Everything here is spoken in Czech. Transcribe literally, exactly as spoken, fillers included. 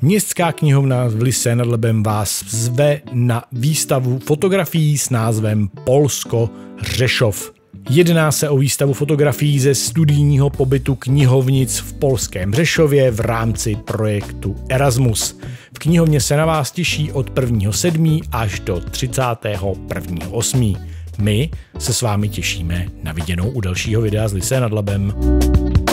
Městská knihovna v Lysé nad Labem vás zve na výstavu fotografií s názvem Polsko Řešov. Jedná se o výstavu fotografií ze studijního pobytu knihovnic v polském Řešově v rámci projektu Erasmus. V knihovně se na vás těší od prvního sedmého až do třicátého prvního osmého My se s vámi těšíme na viděnou u dalšího videa z Lysé nad Labem.